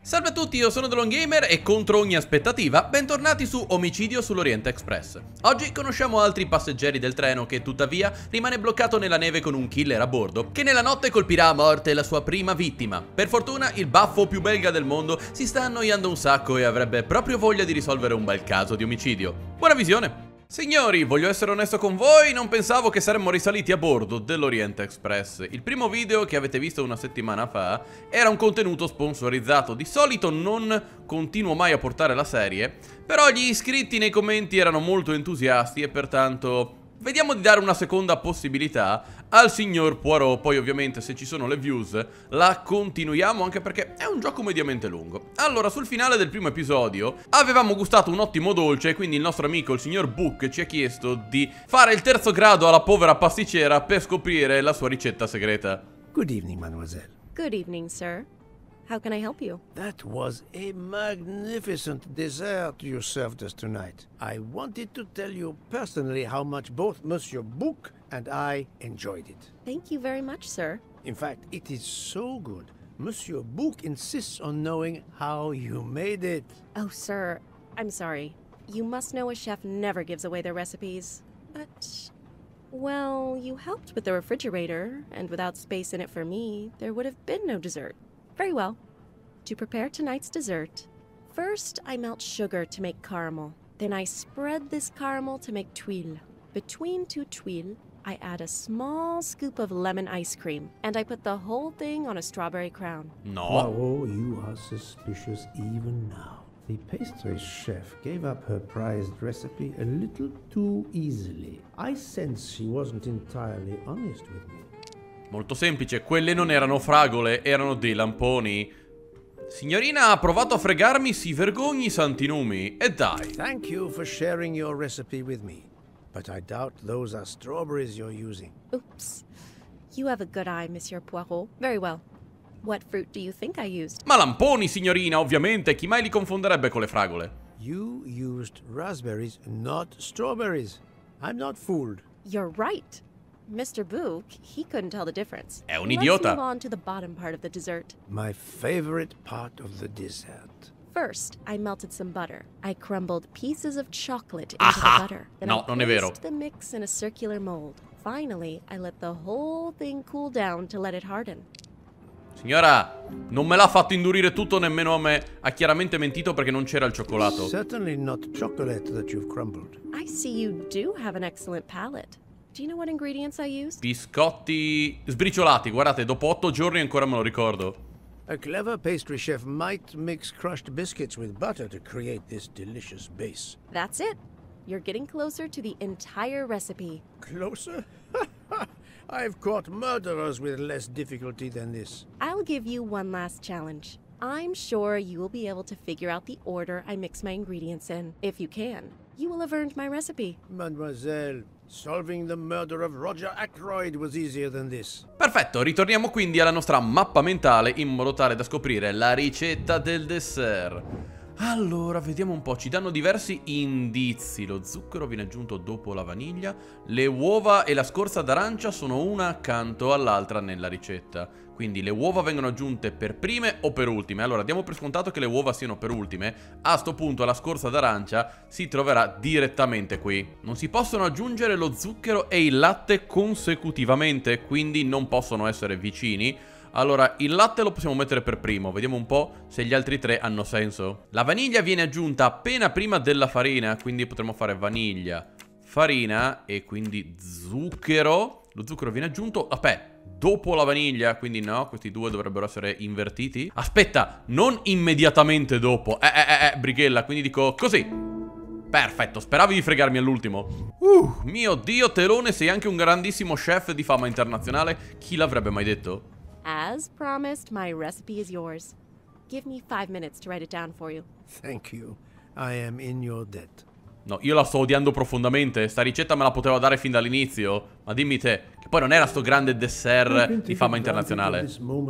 Salve a tutti, io sono TheLongGamer e contro ogni aspettativa, bentornati su Omicidio sull'Oriente Express. Oggi conosciamo altri passeggeri del treno che tuttavia rimane bloccato nella neve con un killer a bordo, che nella notte colpirà a morte la sua prima vittima. Per fortuna il baffo più belga del mondo si sta annoiando un sacco e avrebbe proprio voglia di risolvere un bel caso di omicidio. Buona visione! Signori, voglio essere onesto con voi, non pensavo che saremmo risaliti a bordo dell'Oriente Express. Il primo video che avete visto una settimana fa era un contenuto sponsorizzato. Di solito non continuo mai a portare la serie, però gli iscritti nei commenti erano molto entusiasti e pertanto vediamo di dare una seconda possibilità al signor Poirot. Poi ovviamente se ci sono le views la continuiamo, anche perché è un gioco mediamente lungo. Allora, sul finale del primo episodio avevamo gustato un ottimo dolce e quindi il nostro amico il signor Book ci ha chiesto di fare il terzo grado alla povera pasticcera per scoprire la sua ricetta segreta. Good evening, mademoiselle. Good evening, sir. How can I help you? That was a magnificent dessert you served us tonight. I wanted to tell you personally how much both Monsieur Book and I enjoyed it. Thank you very much, sir. In fact, it is so good. Monsieur Book insists on knowing how you made it. Oh, sir, I'm sorry. You must know a chef never gives away their recipes. But, well, you helped with the refrigerator, and without space in it for me, there would have been no dessert. Very well. To prepare tonight's dessert, first I melt sugar to make caramel. Then I spread this caramel to make tuiles. Between two tuiles, I add a small scoop of lemon ice cream, and I put the whole thing on a strawberry crown. No. Oh, you are suspicious even now. The pastry chef gave up her prized recipe a little too easily. I sense she wasn't entirely honest with me. Molto semplice, quelle non erano fragole, erano dei lamponi. Signorina ha provato a fregarmi, si vergogni santi numi. E dai. Thank you for sharing your recipe with me. But I doubt those are strawberries you're using. Oops. You have a good eye, Monsieur Poirot. Very well. What fruit do you think I used? Ma lamponi, signorina, ovviamente, chi mai li confonderebbe con le fragole? You used raspberries, not strawberries. I'm not fooled. You're right. Mr. Book, he couldn't tell the difference. È un Let's idiota. move on to the bottom part of the dessert. My favorite part of the dessert. First, I melted some butter. I crumbled pieces of chocolate into Aha! the butter. Then No, I non è vero. placed the mix in a circular mold. Finally, I let the whole thing cool down to let it harden. Signora, non me l'ha fatto indurire tutto nemmeno a me. Ha chiaramente mentito perché non c'era il cioccolato. Certainly not chocolate that you've crumbled. I see you do have an excellent palate. Do you know what ingredients I used? Biscotti sbriciolati, guardate, dopo 8 giorni ancora me lo ricordo. A clever pastry chef might mix crushed biscuits with butter to create this delicious base. That's it. You're getting closer to the entire recipe. Closer? I've caught murderers with less difficulty than this. I'll give you one last challenge. I'm sure you will be able to figure out the order I mix my ingredients in. If you can, you will have earned my recipe. Mademoiselle, solving the murder of Roger Ackroyd was easier than this. Perfetto, ritorniamo quindi alla nostra mappa mentale in modo tale da scoprire la ricetta del dessert. Allora, vediamo un po', ci danno diversi indizi. Lo zucchero viene aggiunto dopo la vaniglia. Le uova e la scorza d'arancia sono una accanto all'altra nella ricetta. Quindi le uova vengono aggiunte per prime o per ultime. Allora, diamo per scontato che le uova siano per ultime. A sto punto la scorza d'arancia si troverà direttamente qui. Non si possono aggiungere lo zucchero e il latte consecutivamente, quindi non possono essere vicini. Allora, il latte lo possiamo mettere per primo, vediamo un po' se gli altri tre hanno senso. La vaniglia viene aggiunta appena prima della farina, quindi potremo fare vaniglia, farina e quindi zucchero. Lo zucchero viene aggiunto, dopo la vaniglia, quindi no, questi due dovrebbero essere invertiti. Aspetta, non immediatamente dopo, brighella, quindi dico così. Perfetto, speravi di fregarmi all'ultimo. Mio Dio, Telone, sei anche un grandissimo chef di fama internazionale, chi l'avrebbe mai detto? As promised, my recipe is yours. Give me 5 minutes to write it down for you. Thank you. I am in your debt. No, io la sto odiando profondamente. Sta ricetta me la poteva dare fin dall'inizio. Ma dimmi te, che poi non era sto grande dessert di fama internazionale.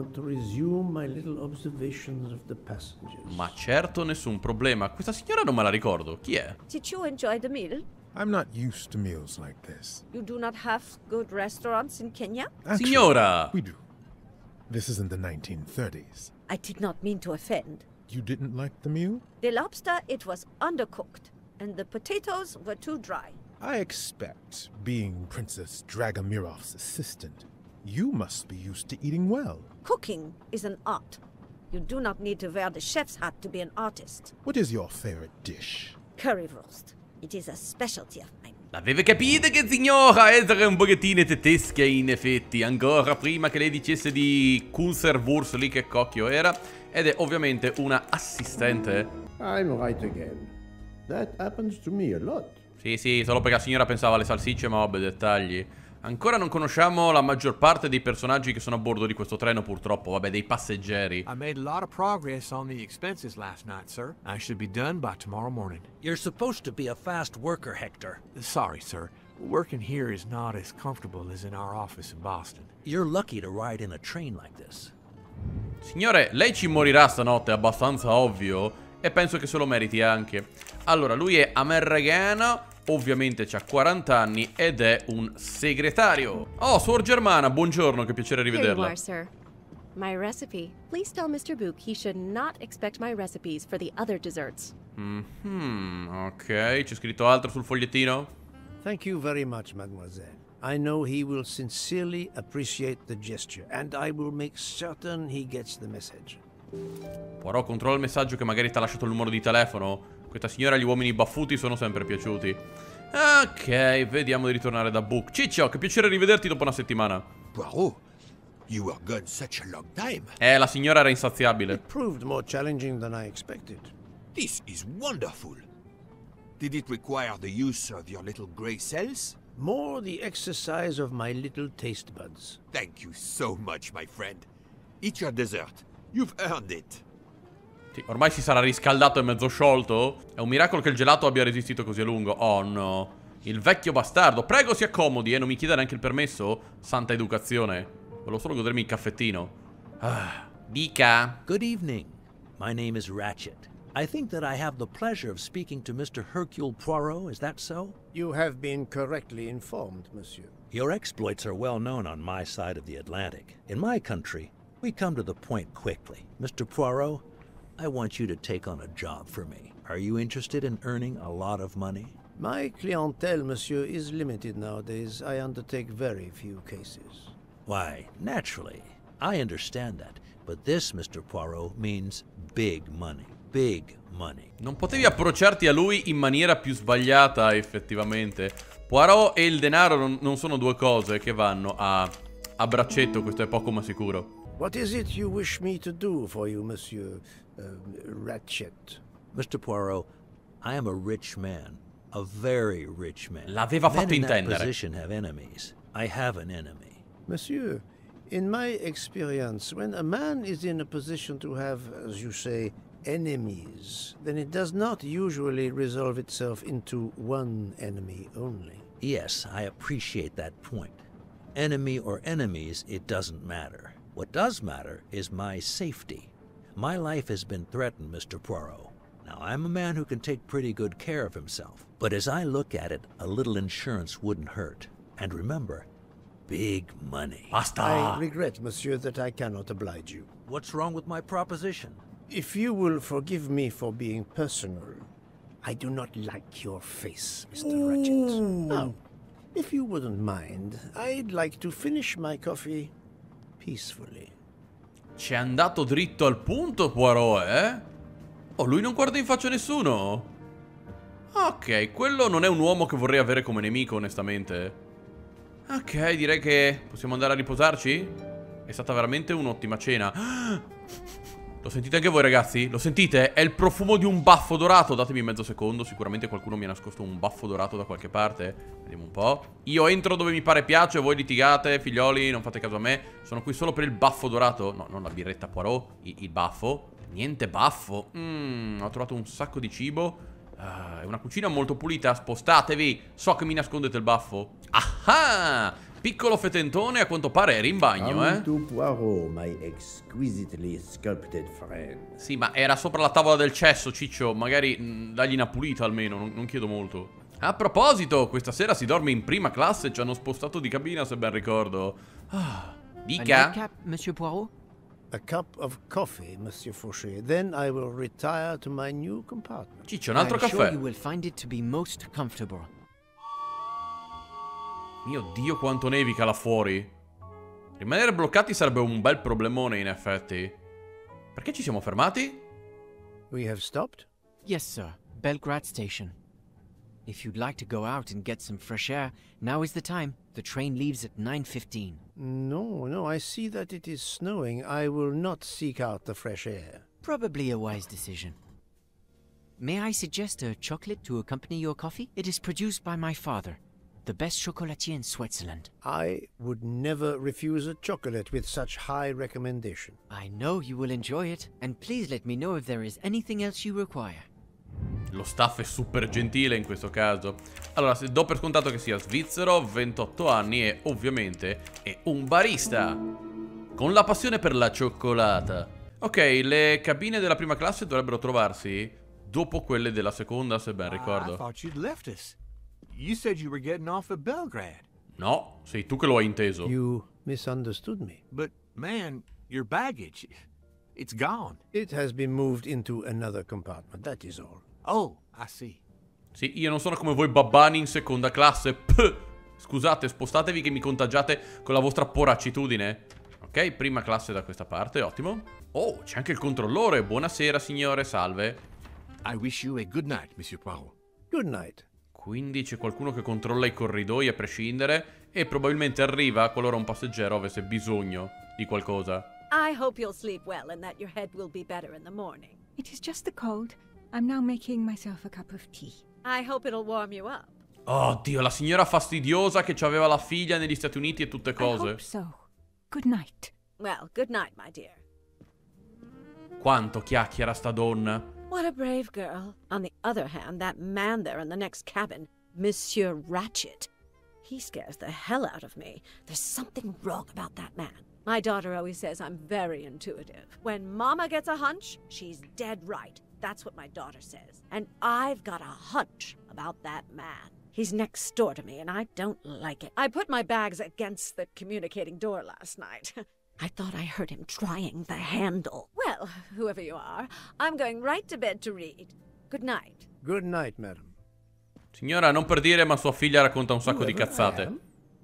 Ma certo, nessun problema. Questa signora non me la ricordo. Chi è? Did you enjoy the meal? I'm not used to meals like this. You do not have good restaurants in Kenya? Signora! We do. This is in the 1930s. I did not mean to offend. You didn't like the meal? The lobster, it was undercooked, and the potatoes were too dry. I expect, being Princess Dragomirov's assistant, you must be used to eating well. Cooking is an art. You do not need to wear the chef's hat to be an artist. What is your favorite dish? Currywurst. It is a specialty of mine. L'avete capito che signora essere un pochettino tedesca in effetti, ancora prima che lei dicesse di Kunzerwurst lì che cocchio era, ed è ovviamente una assistente. I'm right again. That happens to me a lot. Sì, solo perché la signora pensava alle salsicce, ma vabbè, dettagli. Ancora non conosciamo la maggior parte dei personaggi che sono a bordo di questo treno, purtroppo, vabbè, dei passeggeri. I made a lot of progress on the expenses last night, sir. I should be done by tomorrow morning. You're supposed to be a fast worker, Hector. Sorry, sir. Working here is not as comfortable as in our office in Boston. You're lucky to ride in a train like this. Signore, lei ci morirà stanotte, è abbastanza ovvio, e penso che se lo meriti anche. Allora, lui è americano, ovviamente ha 40 anni ed è un segretario. Oh, Suor Germana, buongiorno, che piacere Here you rivederla. are, sir. My recipe. Please tell Mr. Book he should not expect my recipes for the other desserts. Ok, c'è scritto altro sul fogliettino? Thank you very much, mademoiselle. I know he will sincerely appreciate the gesture, and I will make certain he gets the message. Poirot, controlla il messaggio che magari ti ha lasciato il numero di telefono. Questa signora e gli uomini baffuti sono sempre piaciuti. Ok, vediamo di ritornare da Book. Ciccio, che piacere rivederti dopo una settimana. Poirot, you were gone such a long time. La signora era insaziabile. It proved more challenging than I expected. This is wonderful. Did it require the use of your little grey cells? More the exercise of my little taste buds. Thank you so much, my friend. Eat your dessert. You've earned it. Sì, ormai si sarà riscaldato e mezzo sciolto. È un miracolo che il gelato abbia resistito così a lungo. Oh no. Il vecchio bastardo. Prego, si accomodi e non mi chieda neanche il permesso. Santa educazione. Volevo solo godermi il caffettino. Dica. Good evening. My name is Ratchet. I think that I have the pleasure of speaking to Mr. Hercule Poirot, is that so? You have been correctly informed, monsieur. Your exploits are well known on my side of the Atlantic. In my country, we come to the point quickly. Mr. Poirot, I want you to take on a job for me. Are you interested in earning a lot of money? My clientele, monsieur, is limited nowadays. I undertake very few cases. Why, naturally. I understand that. But this, Mr. Poirot, means big money. Big money. Non potevi approcciarti a lui in maniera più sbagliata, effettivamente. Poirot e il denaro non sono due cose che vanno a braccetto, questo è poco ma sicuro. What is it you wish me to do for you, monsieur Ratchet? Mr. Poirot, I am a rich man. A very rich man. L'aveva fatto Men in that intendere. position have enemies. I have an enemy. Monsieur, in my experience, when a man is in a position to have, as you say, enemies, then it does not usually resolve itself into one enemy only. Yes, I appreciate that point. Enemy or enemies, it doesn't matter. What does matter is my safety. My life has been threatened, Mr. Poirot. Now, I'm a man who can take pretty good care of himself. But as I look at it, a little insurance wouldn't hurt. And remember, big money. Basta. I regret, monsieur, that I cannot oblige you. What's wrong with my proposition? If you will forgive me for being personal, I do not like your face, Mr. Ratchet. Now, if you wouldn't mind, I'd like to finish my coffee peacefully. C'è andato dritto al punto, Poirot, eh? Oh, lui non guarda in faccia a nessuno. Ok, quello non è un uomo che vorrei avere come nemico, onestamente. Ok, direi che possiamo andare a riposarci? È stata veramente un'ottima cena. Lo sentite anche voi, ragazzi? Lo sentite? È il profumo di un baffo dorato. Datemi mezzo secondo, sicuramente qualcuno mi ha nascosto un baffo dorato da qualche parte. Vediamo un po'. Io entro dove mi pare piace, voi litigate, figlioli, non fate caso a me. Sono qui solo per il baffo dorato. No, non la birretta Poirot, il baffo. Niente baffo. Ho trovato un sacco di cibo. È una cucina molto pulita, spostatevi. So che mi nascondete il baffo. Ah! Piccolo fetentone, a quanto pare eri in bagno, eh? To Poirot, my exquisitely sculpted friend. Sì, ma era sopra la tavola del cesso, Ciccio. Magari dagli una pulita almeno, non chiedo molto. A proposito, questa sera si dorme in prima classe. Ci hanno spostato di cabina, se ben ricordo. Dica. Monsieur Poirot? A cup of coffee, Monsieur Fauché. Then I will retire to my new compartment. Ciccio, un altro I'm sure caffè. you will find it to be most comfortable. Mio Dio, quanto nevica là fuori. Rimanere bloccati sarebbe un bel problemone, in effetti. Perché ci siamo fermati? We have stopped? Yes, sir. Belgrade Station. If you'd like to go out and get some fresh air, now is the time. The train leaves at 9:15. No, I see that it is snowing. I will not seek out the fresh air. Probably a wise decision. May I suggest a chocolate to accompany your coffee? It is produced by my father, the best chocolatier in Switzerland. I would never refuse a chocolate with such high recommendation. I know you will enjoy it, and please let me know if there is anything else you require. Lo staff è super gentile in questo caso. Allora, se do per scontato che sia svizzero, 28 anni e ovviamente è un barista con la passione per la cioccolata. Ok, le cabine della prima classe dovrebbero trovarsi dopo quelle della seconda, se ben I ricordo. thought you'd left us. You said you were getting off at Belgrade. No, sei tu che lo hai inteso. You misunderstood me. But, man, your baggage, it's gone. It has been moved into another compartment, that is all. Oh, I see. Sì, io non sono come voi babbani in seconda classe. Scusate, spostatevi che mi contagiate con la vostra poracitudine. Ok, prima classe da questa parte, ottimo. Oh, c'è anche il controllore. Buonasera, signore, salve. I wish you a good night, Monsieur Poirot. Good night. Quindi c'è qualcuno che controlla i corridoi a prescindere e probabilmente arriva qualora un passeggero avesse bisogno di qualcosa. I hope you'll sleep well and that your head will be better in the morning. It is just the cold. I'm now making myself a cup of tea. I hope it'll warm you up. Oh, Dio, la signora fastidiosa che aveva la figlia negli Stati Uniti e tutte I cose. hope so. Good night. Well, good night, my dear. Quanto chiacchiera sta donna. What a brave girl. On the other hand, that man there in the next cabin, Monsieur Ratchet, he scares the hell out of me. There's something wrong about that man. My daughter always says I'm very intuitive. When Mama gets a hunch, she's dead right. That's what my daughter says. And I've got a hunch about that man. He's next door to me, and I don't like it. I put my bags against the communicating door last night. I thought I heard him trying the handle. Well, whoever you are, I'm going right to bed to read. Good night. Good night, madam. Signora, non per dire, ma sua figlia racconta un sacco di cazzate.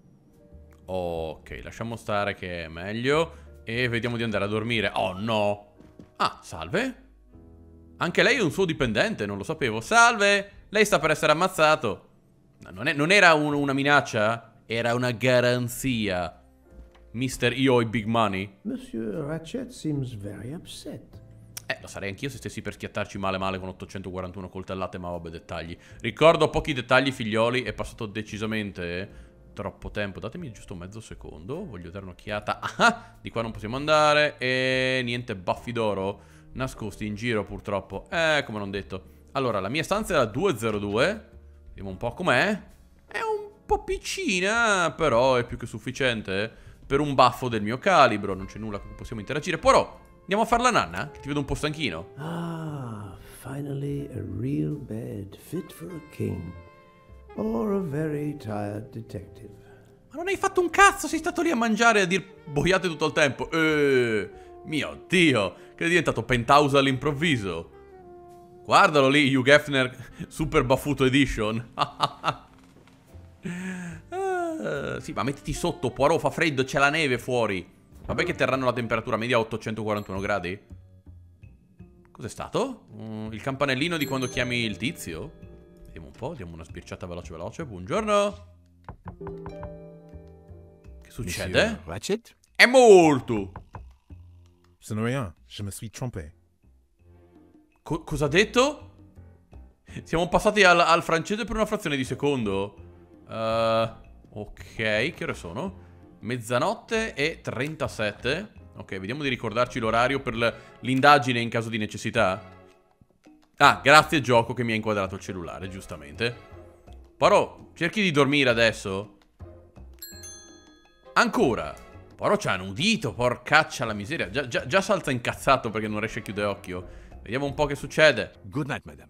Ok, lasciamo stare che è meglio. E vediamo di andare a dormire. Oh no. Ah, salve. Anche lei è un suo dipendente, non lo sapevo. Salve, lei sta per essere ammazzato. Non era una minaccia, era una garanzia. Mister, io ho i big money. Monsieur Ratchet seems very upset. Lo sarei anch'io se stessi per schiattarci male con 841 coltellate, ma vabbè, dettagli. Ricordo pochi dettagli, figlioli, è passato decisamente troppo tempo. Datemi giusto mezzo secondo, voglio dare un'occhiata. Ah, di qua non possiamo andare. E niente baffi d'oro nascosti in giro, purtroppo. Come non detto. Allora, la mia stanza è la 202. Vediamo un po' com'è. È un po' piccina, però è più che sufficiente per un baffo del mio calibro. Non c'è nulla con cui possiamo interagire. Però andiamo a fare la nanna? Ti vedo un po' stanchino. Ah, finally a real bed fit for a king. Or a very tired detective. Ma non hai fatto un cazzo, sei stato lì a mangiare e a dir boiate tutto il tempo. Mio Dio, che è diventato penthouse all'improvviso. Guardalo lì, Hugh Hefner Super Baffuto Edition. Sì, ma mettiti sotto, Poirot, fa freddo, c'è la neve fuori. Vabbè che terranno la temperatura media a 841 gradi. Cos'è stato? Il campanellino di quando chiami il tizio? Vediamo un po', diamo una sbirciata veloce. Buongiorno. Che succede? Monsieur Ratchet? È molto. Ce n'est rien, je me suis trompé. Cosa ha detto? Siamo passati al francese per una frazione di secondo. Ok, che ore sono? Mezzanotte e 37. Ok, vediamo di ricordarci l'orario per l'indagine in caso di necessità. Ah, grazie gioco che mi ha inquadrato il cellulare, giustamente. Però, cerchi di dormire adesso. Ancora. Però ci hanno udito, porcaccia la miseria. Già salta incazzato perché non riesce a chiudere occhio. Vediamo un po' che succede. Good night, madame.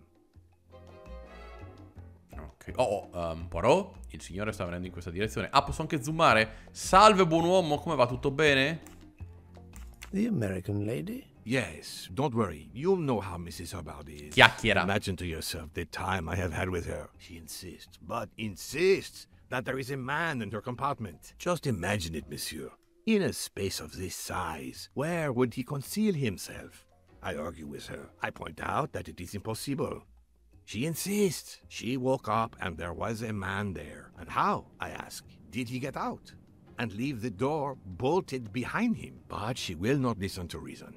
Ok. Poirot, il signore sta venendo in questa direzione. Ah, posso anche zoomare. Salve buon uomo, come va? Tutto bene? The American lady? Yes, don't worry. You'll know how Mrs. Hubbard is. Chiacchiera. Imagine to yourself the time I have had with her. She insists, but insists, that there is a man in her compartment. Just imagine it, monsieur. In a space of this size, where would he conceal himself? I argue with her. I point out that it is impossible. She insists. She woke up and there was a man there. And how, I ask, did he get out? And leave the door bolted behind him? But she will not listen to reason.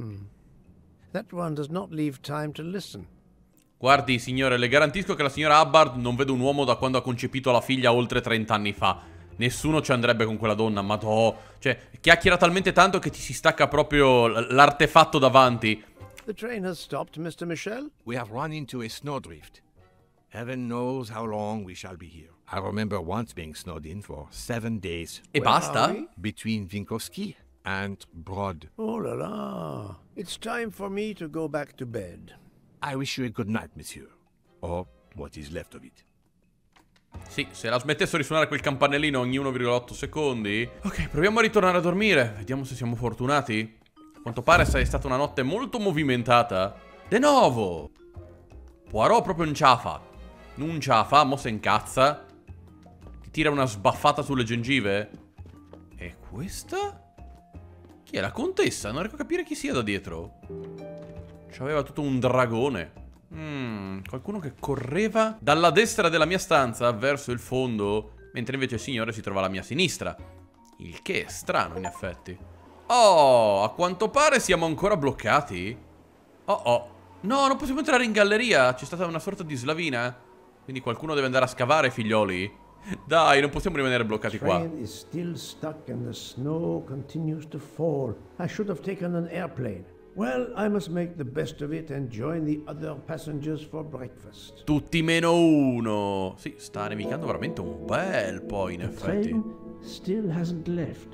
That one does not leave time to listen. Guardi, signore, le garantisco che la signora Hubbard non vede un uomo da quando ha concepito la figlia oltre 30 anni fa. Nessuno ci andrebbe con quella donna, ma cioè, chiacchiera talmente tanto che ti si stacca proprio l'artefatto davanti. The train has stopped, Mr. Michel. We have run into a snowdrift. Heaven knows how long we shall be here. I remember once being snowed in for 7 days. E basta? Between Winkowski and Brod. Oh la la. It's time for me to go back to bed. I wish you a good night, monsieur. Or what is left of it. Sì, se la smettessero di suonare quel campanellino ogni 1,8 secondi. Ok, proviamo a ritornare a dormire. Vediamo se siamo fortunati. A quanto pare è stata una notte molto movimentata. De nuovo! Poirot proprio un ciafa. Un ciafa, mo se incazza. Ti tira una sbaffata sulle gengive. E questa? Chi è la contessa? Non riesco a capire chi sia da dietro. C'aveva tutto un dragone. Qualcuno che correva dalla destra della mia stanza verso il fondo, mentre invece il signore si trova alla mia sinistra. Il che è strano in effetti. Oh, a quanto pare siamo ancora bloccati. Oh. No, non possiamo entrare in galleria. C'è stata una sorta di slavina. Quindi qualcuno deve andare a scavare, figlioli. Dai, non possiamo rimanere bloccati qua. The train is still stuck and the snow continues to fall. I should have taken an airplane. Well, I must make the best of it and join the other passengers for breakfast. Tutti meno uno. Sì, sta nevicando veramente un bel po' in effetti. The train still hasn't left.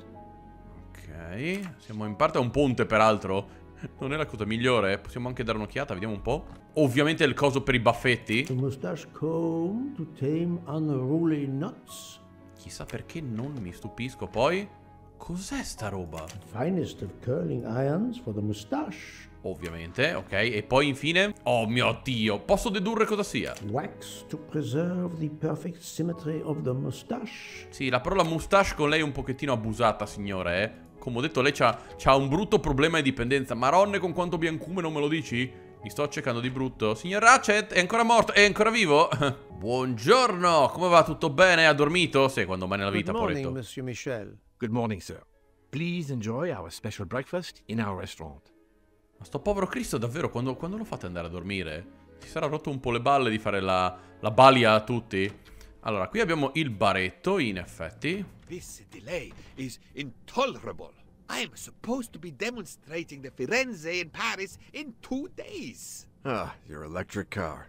Ok, siamo in parte a un ponte peraltro. Non è la cosa migliore. Possiamo anche dare un'occhiata, vediamo un po'. Ovviamente il coso per i baffetti. The mustache comb to tame unruly nuts. Chissà perché non mi stupisco. Poi, cos'è sta roba? Finest of curling irons for the mustache. Ovviamente, ok. E poi infine, oh mio Dio, posso dedurre cosa sia? Wax to preserve the perfect symmetry of the mustache. Sì, la parola mustache con lei è un pochettino abusata, signore, eh. Come ho detto, lei c'ha un brutto problema di dipendenza. Maronne, con quanto biancume, non me lo dici? Mi sto cercando di brutto. Signor Ratchet, è ancora morto? È ancora vivo? Buongiorno, come va? Tutto bene? Ha dormito? Sì, quando mai nella vita, Good morning, poretto. Monsieur Michel. Good morning, sir. Please enjoy our special breakfast in our restaurant. Ma sto povero Cristo, davvero, quando lo fate andare a dormire? Si sarà rotto un po' le balle di fare la balia a tutti? Allora, qui abbiamo il baretto, in effetti. This delay is intolerable. I am supposed to be demonstrating the Firenze in Paris in 2 days. Ah, your electric car.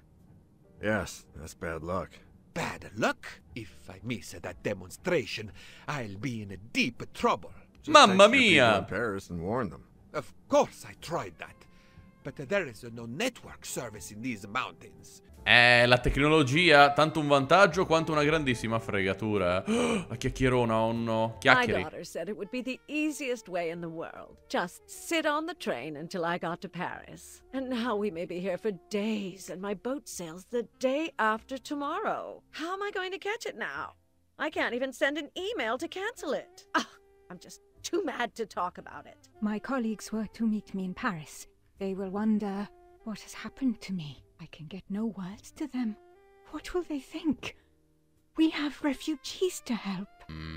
Yes, that's bad luck. Bad luck? If I miss that demonstration, I'll be in deep trouble. Just Mamma text your people mia! in Paris and warn them. Of course I tried that. But there is no network service in these mountains. La tecnologia, tanto un vantaggio quanto una grandissima fregatura. La chiacchierona, oh no. My Chiacchieri. daughter said it would be the easiest way in the world. Just sit on the train until I got to Paris. And now we may be here for days, and my boat sails the day after tomorrow. How am I going to catch it now? I can't even send an email to cancel it. I'm just too mad to talk about it. My colleagues were to meet me in Paris. They will wonder what has happened to me. I can get no words to them. What will they think? We have refugees to help.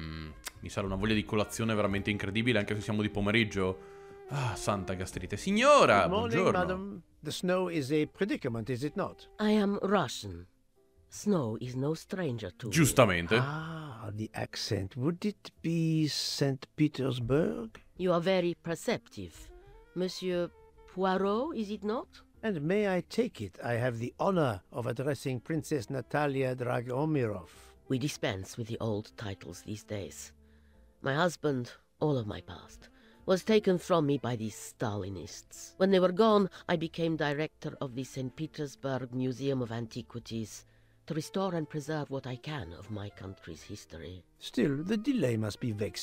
Mi sale una voglia di colazione veramente incredibile, anche se siamo di pomeriggio. Ah, santa gastrite. Signora, Good morning, buongiorno. madam. The snow is a predicament, is it not? I am Russian. Snow is no stranger to me. Giustamente. Ah, the accent. Would it be St. Petersburg? You are very perceptive. Monsieur Poirot, is it not? And may I take it I have the honor of addressing Princess Natalia Dragomirov? We dispense with the old titles these days. My husband, all of my past, was taken from me by these Stalinists. When they were gone, I became director of the St. Petersburg Museum of Antiquities to restore and preserve what I can of my country's history. Still, the delay must be vexing.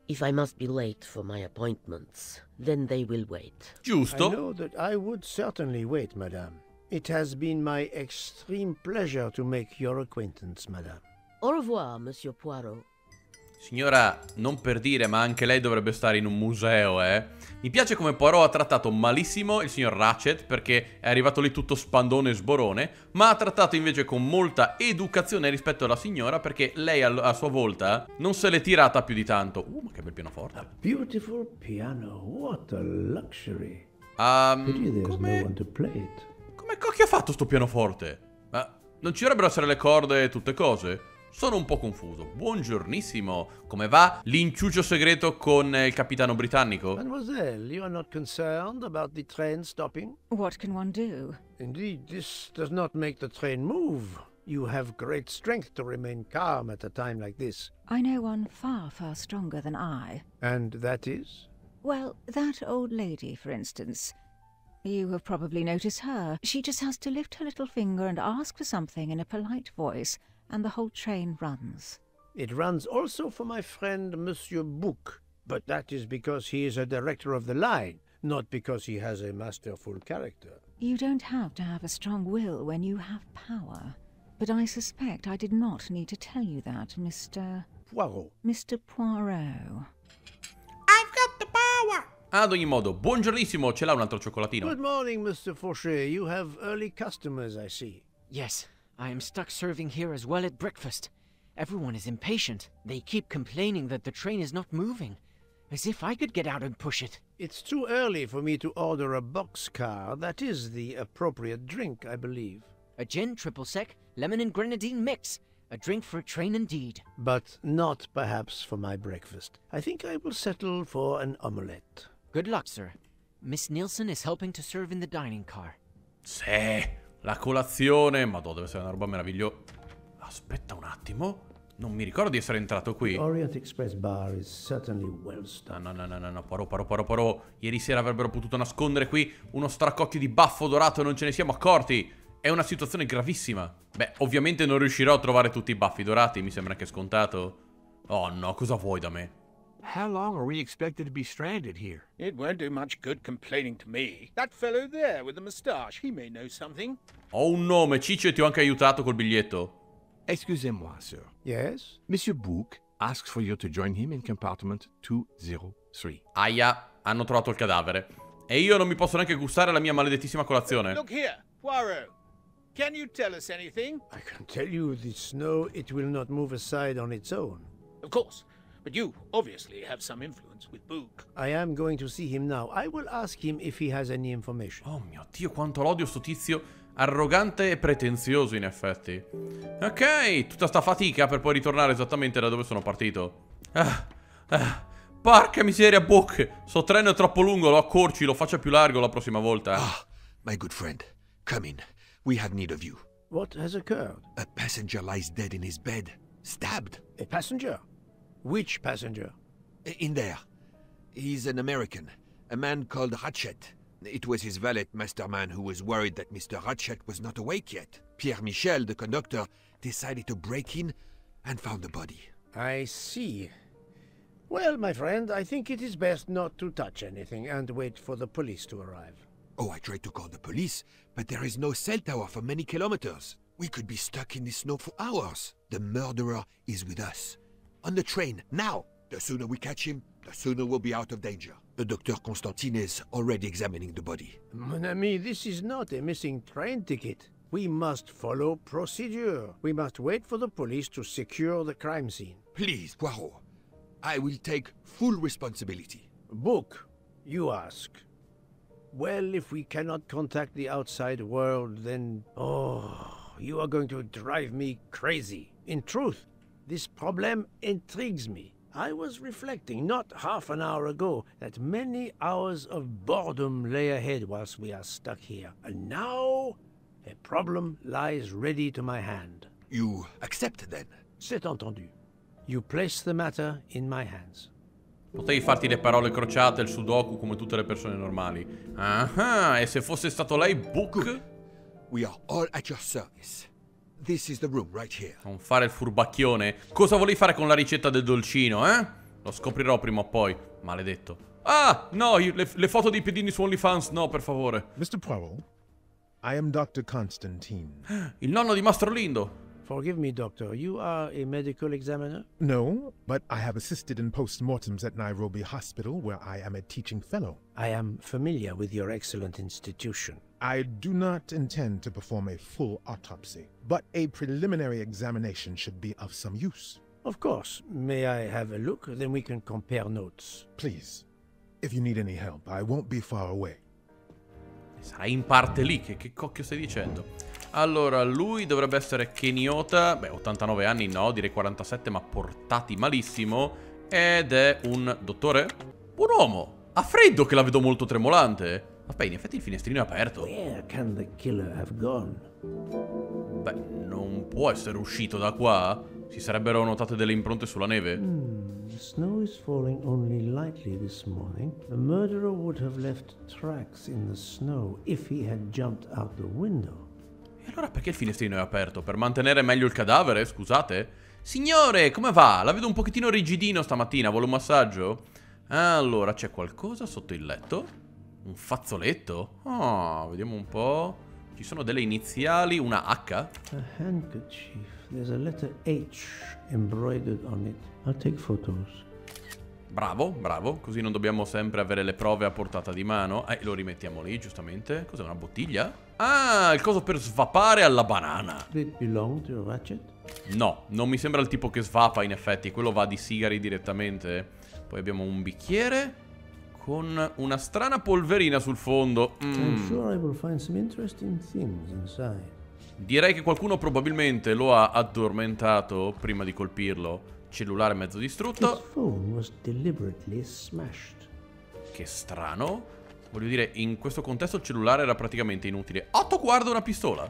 If I must be late for my appointments, then they will wait. Giusto. I know that I would certainly wait, madame. It has been my extreme pleasure to make your acquaintance, madame. Au revoir, Monsieur Poirot. Signora, non per dire, ma anche lei dovrebbe stare in un museo, eh. Mi piace come Poirot ha trattato malissimo il signor Ratchet, perché è arrivato lì tutto spandone e sborone, ma ha trattato invece con molta educazione rispetto alla signora, perché lei a sua volta non se l'è tirata più di tanto. Ma che bel pianoforte. A beautiful piano, what a luxury. Pity there's no one to play it. Come cacchio ha fatto sto pianoforte? Ma non ci dovrebbero essere le corde e tutte cose? Sono un po' confuso. Buongiornissimo. Come va l'inciuccio segreto con il capitano britannico? Mademoiselle, you are not concerned about the train stopping? What can one do? Indeed, this does not make the train move. You have great strength to remain calm at a time like this. I know one far, far stronger than I. And that is? Well, that old lady, for instance. You have probably noticed her. She just has to lift her little finger and ask for something in a polite voice, and the whole train runs. It runs also for my friend Monsieur Bouc, but that is because he is a director of the line, not because he has a masterful character. You don't have to have a strong will when you have power. But I suspect I did not need to tell you that, Mr. Poirot. Mr. Poirot. I've got the power! Ad ogni modo, buongiornissimo, ce l'ha un altro cioccolatino? Good morning, Mr. Fauché. You have early customers, I see. Yes, I am stuck serving here as well at breakfast. Everyone is impatient. They keep complaining that the train is not moving. As if I could get out and push it. It's too early for me to order a boxcar. That is the appropriate drink, I believe. A gin, triple sec, lemon and grenadine mix. A drink for a train indeed. But not perhaps for my breakfast. I think I will settle for an omelette. Good luck, sir. Miss Nielsen is helping to serve in the dining car. Sì, la colazione. Madonna, deve essere una roba meravigliosa. Aspetta un attimo. Non mi ricordo di essere entrato qui. Orient Express Bar is certainly well stocked. No, Poirot. Ieri sera avrebbero potuto nascondere qui uno stracocchio di baffo dorato e non ce ne siamo accorti. È una situazione gravissima. Beh, ovviamente non riuscirò a trovare tutti i baffi dorati, mi sembra che è scontato. Oh no, cosa vuoi da me? How long are we expected to be stranded here? It won't do much good complaining to me. That fellow there with the moustache, he may know something. Ho un nome, Ciccio, e ti ho anche aiutato col biglietto. Excusez-moi, sir. Yes? Monsieur Bouc asks for you to join him in compartment 203. Aia, hanno trovato il cadavere. E io non mi posso neanche gustare la mia maledettissima colazione. Look here, Poirot. Can you tell us anything? I can tell you the snow, it will not move aside on its own. Of course. But you obviously have some influence with Bouc. I am going to see him now. I will ask him if he has any information. Oh mio Dio, quanto l'odio sto tizio. Arrogante e pretenzioso, in effetti. Ok, tutta sta fatica per poi ritornare esattamente da dove sono partito. Porca miseria, Bouc. Sto treno è troppo lungo, lo accorci, lo faccia più largo la prossima volta. Ah, my good friend, come in. We have need of you. What has occurred? A passenger lies dead in his bed, stabbed. A passenger? Which passenger? In there. He's an American, a man called Ratchet. It was his valet, Masterman, who was worried that Mr. Ratchet was not awake yet. Pierre Michel, the conductor, decided to break in and found the body. I see. Well, my friend, I think it is best not to touch anything and wait for the police to arrive. Oh, I tried to call the police, but there is no cell tower for many kilometers. We could be stuck in the snow for hours. The murderer is with us. On the train, now! The sooner we catch him, the sooner we'll be out of danger. Dr. Constantine is already examining the body. Mon ami, this is not a missing train ticket. We must follow procedure. We must wait for the police to secure the crime scene. Please, Poirot. I will take full responsibility. Bouc, you ask. Well, if we cannot contact the outside world, then... Oh, you are going to drive me crazy. In truth, this problem intrigues me. I was reflecting not half an hour ago that many hours of boredom lay ahead whilst we are stuck here. And now, a problem lies ready to my hand. You accept, then? C'est entendu. You place the matter in my hands. Potevi farti le parole crociate, il sudoku, come tutte le persone normali. Ah, e se fosse stato lei, Bouc? We are all at your service. This is the room right here. Non fare il furbacchione. Cosa volevi fare con la ricetta del dolcino, eh? Lo scoprirò prima o poi, maledetto. Ah, no, le foto dei piedini su OnlyFans, no, per favore. Mr. Poirot, I am Dr. Constantine. Il nonno di Mastro Lindo. Forgive me, Doctor. You are a medical examiner? No, but I have assisted in post-mortems at Nairobi Hospital, where I am a teaching fellow. I am familiar with your excellent institution. I do not intend to perform a full autopsy, but a preliminary examination should be of some use. Of course. May I have a look? Then we can compare notes. Please. If you need any help, I won't be far away. Sarai in parte lì, che cocchio stai dicendo? Allora, lui dovrebbe essere Keniota. Beh, 89 anni no, direi 47, ma portati malissimo. Ed è un dottore? Buon uomo! Ha freddo che la vedo molto tremolante. Aspetta, in effetti il finestrino è aperto. Where can the killer have gone? Beh, non può essere uscito da qua. Si sarebbero notate delle impronte sulla neve. The snow is falling only lightly this morning. The murderer would have left tracks in the snow if he had jumped out the window. E allora perché il finestrino è aperto? Per mantenere meglio il cadavere? Scusate? Signore, come va? La vedo un pochettino rigidino stamattina, vuole un massaggio? Allora, c'è qualcosa sotto il letto? Un fazzoletto? Oh, vediamo un po'. Ci sono delle iniziali, una H? A handkerchief. There's a letter H embroidered on it. I'll take photos. Bravo, bravo. Così non dobbiamo sempre avere le prove a portata di mano. Lo rimettiamo lì, giustamente. Cos'è, una bottiglia? Ah, il coso per svapare alla banana. Did it belong to Ratchet? No, non mi sembra il tipo che svapa in effetti. Quello va di sigari direttamente. Poi abbiamo un bicchiere con una strana polverina sul fondo. I'm sure I will find some interesting things inside. Direi che qualcuno probabilmente lo ha addormentato prima di colpirlo. Cellulare mezzo distrutto. His phone was deliberately smashed. Che strano. Voglio dire, in questo contesto il cellulare era praticamente inutile. Otto guarda una pistola.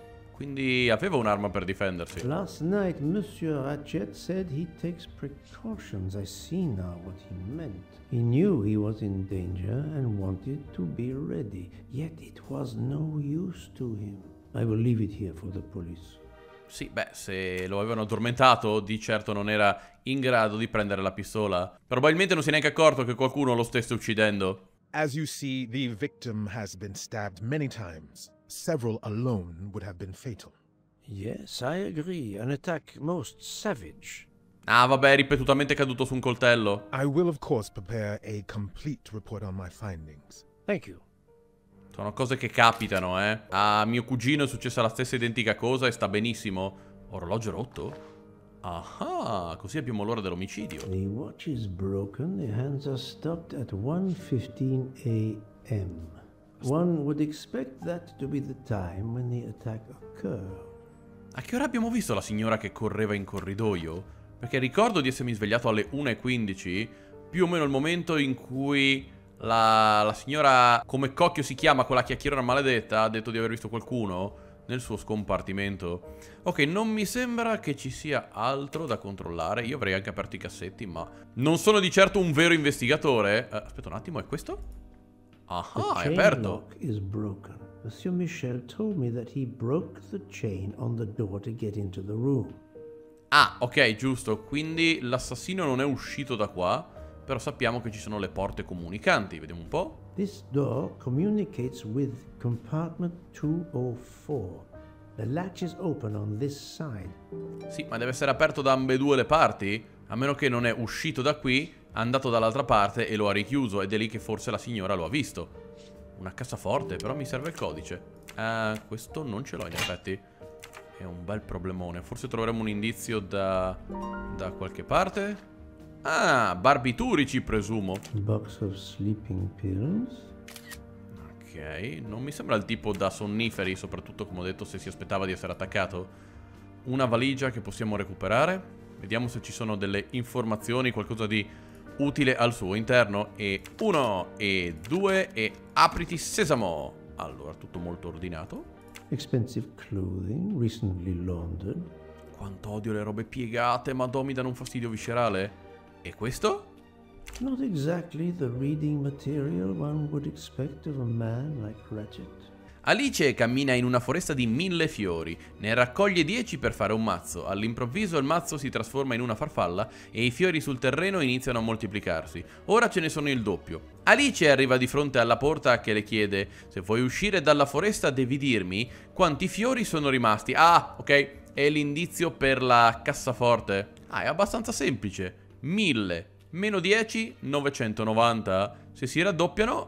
Quindi aveva un'arma per difendersi. Last night, Monsieur Ratchet said he takes precautions. I see now what he meant. He knew he was in danger and wanted to be ready. Yet it was no use to him. I will leave it here for the police. Sì, beh, se lo avevano addormentato, di certo non era in grado di prendere la pistola. Probabilmente non si è neanche accorto che qualcuno lo stesse uccidendo. As you see, the victim has been stabbed many times. Several alone would have been fatal. Yes, I agree. An attack most savage. Ah, vabbè, è ripetutamente caduto su un coltello. I will, of course, prepare a complete report on my findings. Thank you. Sono cose che capitano, eh. A mio cugino è successa la stessa identica cosa e sta benissimo. Orologio rotto? Ah, così abbiamo l'ora dell'omicidio. The watch is broken. The hands are stopped at 1:15 a.m. One would expect that to be the time when the attack occurred. A che ora abbiamo visto la signora che correva in corridoio? Perché ricordo di essermi svegliato alle 1:15, più o meno il momento in cui la signora, come cocchio si chiama, quella chiacchierona maledetta, ha detto di aver visto qualcuno nel suo scompartimento. Ok, non mi sembra che ci sia altro da controllare. Io avrei anche aperto i cassetti, ma non sono di certo un vero investigatore. Aspetta un attimo, è questo? Ah, è aperto. Lock is broken. Monsieur Michel told me that he broke the chain on the door to get into the room. Ah, ok, giusto. Quindi l'assassino non è uscito da qua. Però sappiamo che ci sono le porte comunicanti. Vediamo un po'. This door communicates with compartment 204. The latch is open on this side. Sì, ma deve essere aperto da ambedue le parti? A meno che non è uscito da qui, è andato dall'altra parte e lo ha richiuso. Ed è lì che forse la signora lo ha visto. Una cassaforte, però mi serve il codice. Questo non ce l'ho in effetti. È un bel problemone. Forse troveremo un indizio da qualche parte. Ah, barbiturici, presumo. Box of sleeping pills. Ok, non mi sembra il tipo da sonniferi, soprattutto come ho detto se si aspettava di essere attaccato. Una valigia che possiamo recuperare. Vediamo se ci sono delle informazioni, qualcosa di utile al suo interno. E 1, e 2, e apriti sesamo. Allora, tutto molto ordinato. Expensive clothing, recently laundered. Quanto odio le robe piegate, ma mi danno un fastidio viscerale. E questo? Not exactly the reading material one would expect of a man like Ratchet. Alice cammina in una foresta di 1000 fiori, ne raccoglie 10 per fare un mazzo. All'improvviso il mazzo si trasforma in una farfalla e i fiori sul terreno iniziano a moltiplicarsi. Ora ce ne sono il doppio. Alice arriva di fronte alla porta che le chiede: se vuoi uscire dalla foresta devi dirmi quanti fiori sono rimasti. Ah, ok, è l'indizio per la cassaforte. Ah, è abbastanza semplice. 1000 meno 10, 990. Se si raddoppiano,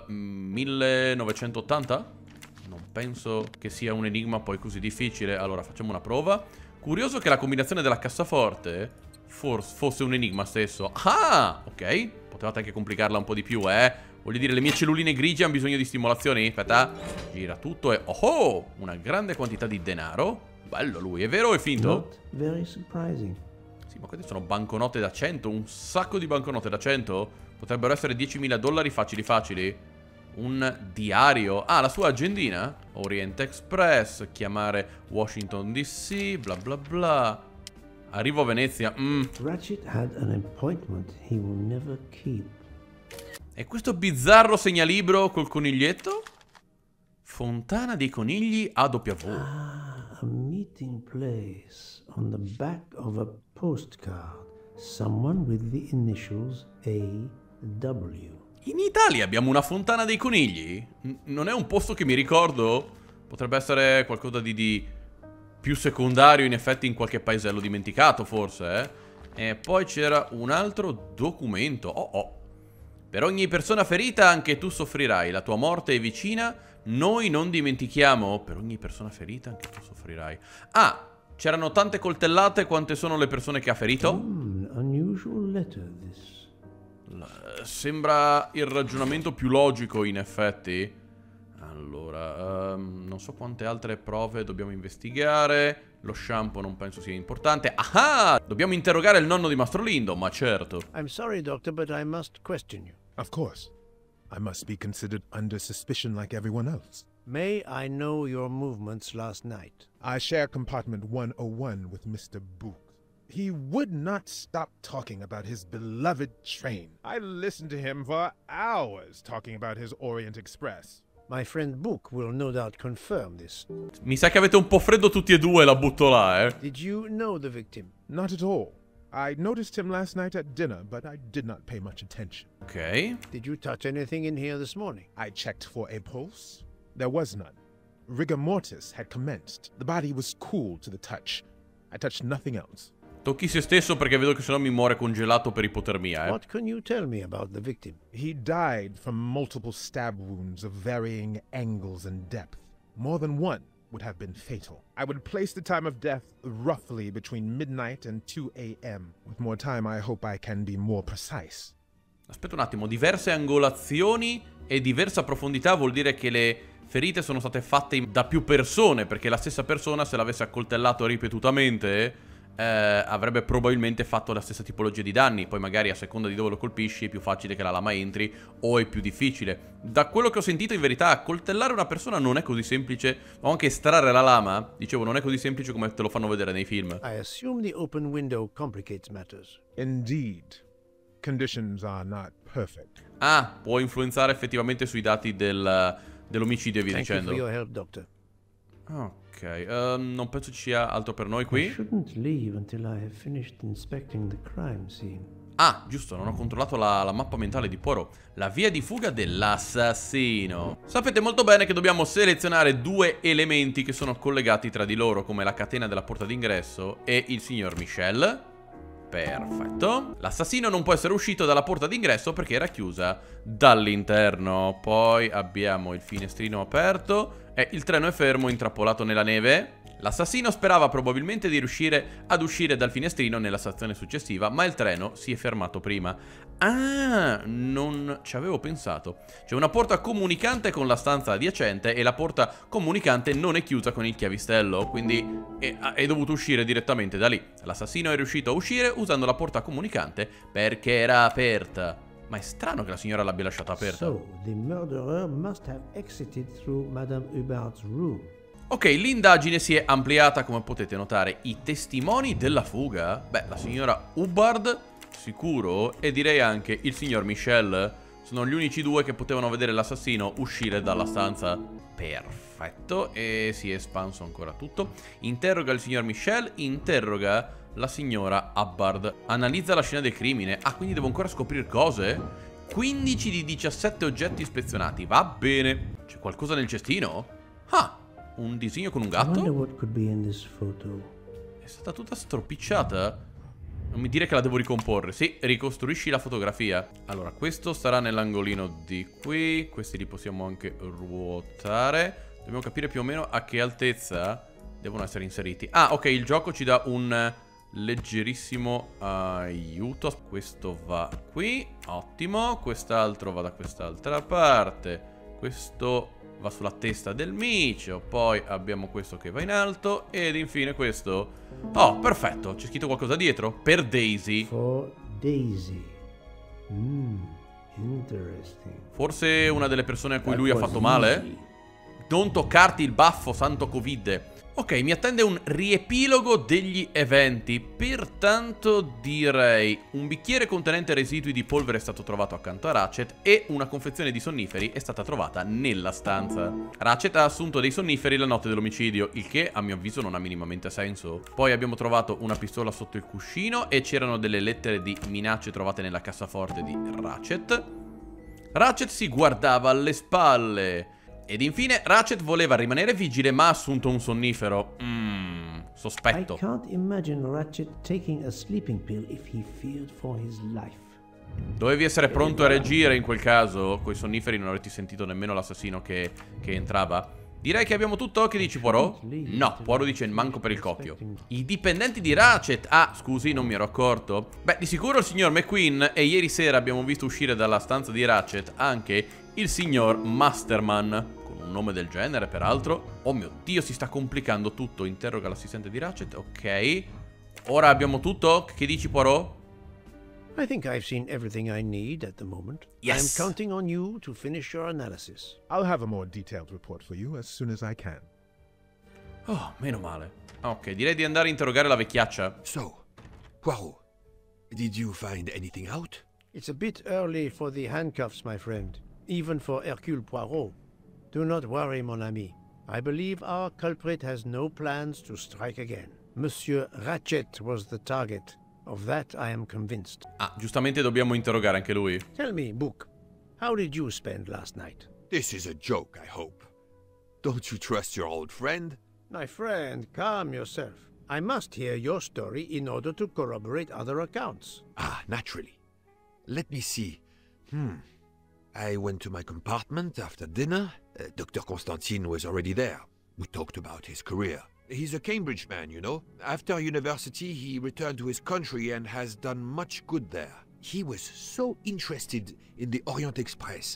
1980? Non penso che sia un enigma poi così difficile. Allora facciamo una prova. Curioso che la combinazione della cassaforte fosse un enigma stesso. Ah, ok. Potevate anche complicarla un po' di più, Voglio dire, le mie celluline grigie hanno bisogno di stimolazioni. Aspetta, gira tutto e... Oh, una grande quantità di denaro. Bello lui, è vero o è finto? Not very surprising. Sì, ma queste sono banconote da 100. Un sacco di banconote da 100. Potrebbero essere 10.000 dollari facili facili. Un diario. Ah, la sua agendina. Orient Express. Chiamare Washington DC. Bla bla bla. Arrivo a Venezia. Ratchet had an appointment he will never keep. E questo bizzarro segnalibro col coniglietto? Fontana dei conigli AW. Ah, a meeting place on the back of a postcard. Someone with the initials AW. In Italia abbiamo una fontana dei conigli? Non è un posto che mi ricordo? Potrebbe essere qualcosa di più secondario in effetti in qualche paesello dimenticato forse, E poi c'era un altro documento. Per ogni persona ferita anche tu soffrirai. La tua morte è vicina. Noi non dimentichiamo. Per ogni persona ferita anche tu soffrirai. Ah, c'erano tante coltellate quante sono le persone che ha ferito? Unusual letter this. Sembra il ragionamento più logico in effetti. Allora, non so quante altre prove dobbiamo investigare. Lo shampoo non penso sia importante. Ah! Dobbiamo interrogare il nonno di Mastro Lindo, ma certo. I'm sorry, Doctor, but I must question you. Of course. I must be considered under suspicion like everyone else. May I know your movements last night? I share compartment 101 with Mr. Book. He would not stop talking about his beloved train. I listened to him for hours talking about his Orient Express. My friend Book will no doubt confirm this. Mi sa che avete un po' freddo tutti e due, la butto là, Did you know the victim? Not at all. I noticed him last night at dinner, but I did not pay much attention. Ok. Did you touch anything in here this morning? I checked for a pulse. There was none. Rigor mortis had commenced. The body was cool to the touch. I touched nothing else. Tocchi se stesso perché vedo che sennò mi muore congelato per ipotermia, What can you tell me about the victim? He died from multiple stab wounds of varying angles and depth. More than one would have been fatal. I would place the time of death roughly between midnight and 2 a.m. With more time, I hope I can be more precise. Aspetta un attimo, diverse angolazioni e diversa profondità vuol dire che le ferite sono state fatte da più persone, perché la stessa persona, se l'avesse accoltellato ripetutamente, avrebbe probabilmente fatto la stessa tipologia di danni. Poi magari a seconda di dove lo colpisci è più facile che la lama entri o è più difficile. Da quello che ho sentito in verità accoltellare una persona non è così semplice, o anche estrarre la lama, dicevo, non è così semplice come te lo fanno vedere nei film. I assume the open window complicates matters. Indeed. Conditions are not perfect. Ah, può influenzare effettivamente sui dati dell'omicidio e via dicendo. Thank you for your help, Doctor. Ok, non penso ci sia altro per noi qui. I shouldn't leave until I have finished inspecting the crime scene. Ah, giusto, non ho controllato la mappa mentale di Poirot. La via di fuga dell'assassino. Sapete molto bene che dobbiamo selezionare due elementi che sono collegati tra di loro, come la catena della porta d'ingresso e il signor Michel. Perfetto. L'assassino non può essere uscito dalla porta d'ingresso perché era chiusa dall'interno. Poi abbiamo il finestrino aperto e il treno è fermo, intrappolato nella neve. L'assassino sperava probabilmente di riuscire ad uscire dal finestrino nella stazione successiva, ma il treno si è fermato prima. Ah, non ci avevo pensato. C'è una porta comunicante con la stanza adiacente e la porta comunicante non è chiusa con il chiavistello, quindi è dovuto uscire direttamente da lì. L'assassino è riuscito a uscire usando la porta comunicante perché era aperta. Ma è strano che la signora l'abbia lasciata aperta. So, the murderer must have exited through Madame Hubbard's room. Ok, l'indagine si è ampliata, come potete notare. I testimoni della fuga? Beh, la signora Hubbard, sicuro, e direi anche il signor Michel. Sono gli unici due che potevano vedere l'assassino uscire dalla stanza. Perfetto, e si è espanso ancora tutto. Interroga il signor Michel, interroga la signora Hubbard. Analizza la scena del crimine. Ah, quindi devo ancora scoprire cose? 15 di 17 oggetti ispezionati, va bene. C'è qualcosa nel cestino? Ah, un disegno con un gatto? È stata tutta stropicciata? Non mi dire che la devo ricomporre. Sì, ricostruisci la fotografia. Allora, questo starà nell'angolino di qui. Questi li possiamo anche ruotare. Dobbiamo capire più o meno a che altezza devono essere inseriti. Ah, ok, il gioco ci dà un leggerissimo aiuto. Questo va qui, ottimo. Quest'altro va da quest'altra parte. Questo va sulla testa del micio. Poi abbiamo questo che va in alto. Ed infine questo. Oh, perfetto. C'è scritto qualcosa dietro? Per Daisy. For Daisy. Interesting. Forse una delle persone a cui lui ha fatto male? Non toccarti il baffo, santo Covid. Ok, mi attende un riepilogo degli eventi. Pertanto direi un bicchiere contenente residui di polvere è stato trovato accanto a Ratchet e una confezione di sonniferi è stata trovata nella stanza. Ratchet ha assunto dei sonniferi la notte dell'omicidio, il che a mio avviso non ha minimamente senso. Poi abbiamo trovato una pistola sotto il cuscino e c'erano delle lettere di minacce trovate nella cassaforte di Ratchet. Ratchet si guardava alle spalle. Ed infine Ratchet voleva rimanere vigile ma ha assunto un sonnifero. Sospetto. I can't imagine Ratchet taking a sleeping pill if he feared for his life. Dovevi essere pronto a reagire in quel caso. Coi sonniferi non avresti sentito nemmeno l'assassino che entrava. Direi che abbiamo tutto. Che dici, Poirot? No, Poirot dice manco per il cocchio. I dipendenti di Ratchet. Ah, scusi, non mi ero accorto. Beh, di sicuro il signor McQueen. E ieri sera abbiamo visto uscire dalla stanza di Ratchet anche il signor Masterman. Con un nome del genere, peraltro. Oh mio Dio, si sta complicando tutto. Interroga l'assistente di Ratchet. Ok. Ora abbiamo tutto. Che dici, Poirot? I think I've seen everything I need at the moment. Yes. I'm counting on you to finish your analysis. I'll have a more detailed report for you as soon as I can. Oh, meno male. Ok, direi di andare a interrogare la vecchiaccia. So, Poirot, did you find anything out? It's a bit early for the handcuffs, my friend. Even for Hercule Poirot. Do not worry, mon ami. I believe our culprit has no plans to strike again. Monsieur Ratchet was the target. Of that I am convinced. Ah, giustamente dobbiamo interrogare anche lui. Tell me, Book, how did you spend last night? This is a joke, I hope. Don't you trust your old friend? My friend, calm yourself. I must hear your story in order to corroborate other accounts. Ah, naturally. Let me see. I went to my compartment after dinner. Dr. Constantine was already there. We talked about his career. He's a Cambridge man, you know. After university, he returned to his country and has done much good there. He was so interested in the Orient Express.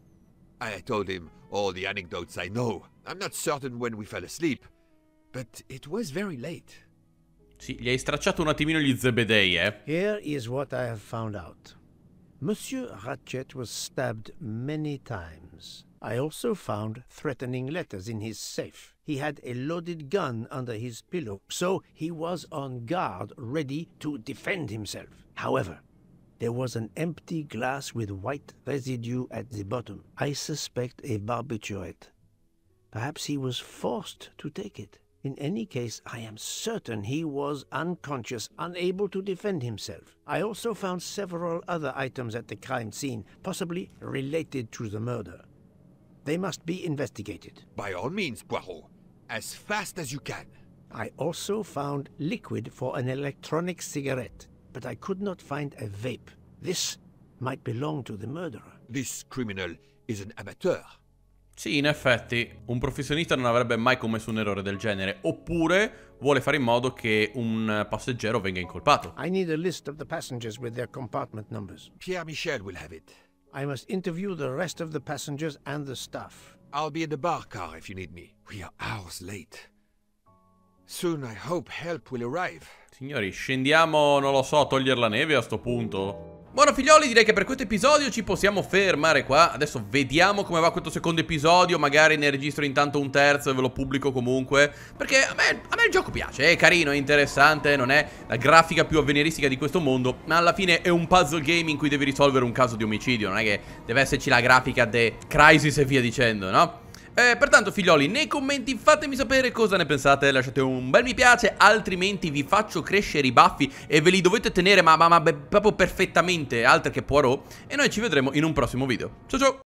I told him all the anecdotes I know. I'm not certain when we fell asleep, but it was very late. Sì, gli hai stracciato un attimino gli zebedei, eh? Here is what I have found out. Monsieur Ratchet was stabbed many times. I also found threatening letters in his safe. He had a loaded gun under his pillow, so he was on guard, ready to defend himself. However, there was an empty glass with white residue at the bottom. I suspect a barbiturate. Perhaps he was forced to take it. In any case, I am certain he was unconscious, unable to defend himself. I also found several other items at the crime scene, possibly related to the murder. They must be investigated. By all means, Poirot. As fast as you can. I also found liquid for an electronic cigarette, but I could not find a vape. This might belong to the murderer. This criminal is an amateur. Sì, in effetti, un professionista non avrebbe mai commesso un errore del genere, oppure vuole fare in modo che un passeggero venga incolpato. I need a list of the passengers with their compartment numbers. Pierre Michel will have it. I must interview the rest of the passengers and the staff. I'll be in the bar car if you need me. We are hours late. Soon I hope help will arrive. Signori, scendiamo, non lo so, a togliere la neve a sto punto. Buono figlioli, direi che per questo episodio ci possiamo fermare qua. Adesso vediamo come va questo secondo episodio. Magari ne registro intanto un terzo e ve lo pubblico comunque, perché a me il gioco piace, è carino, è interessante. Non è la grafica più avveniristica di questo mondo, ma alla fine è un puzzle game in cui devi risolvere un caso di omicidio. Non è che deve esserci la grafica de Crysis e via dicendo, no? Pertanto figlioli, nei commenti fatemi sapere cosa ne pensate, lasciate un bel mi piace, altrimenti vi faccio crescere i baffi e ve li dovete tenere proprio perfettamente, altro che Poirot, e noi ci vedremo in un prossimo video. Ciao ciao!